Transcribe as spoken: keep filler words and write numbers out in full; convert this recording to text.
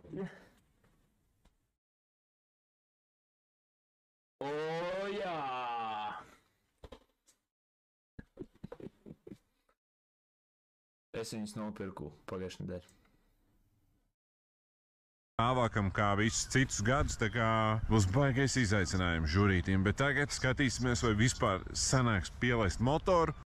O, jā! Es viņus nopirku pagājušajā nedēļā. Tālākam kā visus citus gadus, tā kā būs baigais izaicinājums žurītiem, bet tagad skatīsimies, vai vispār sanāks pielaist motoru.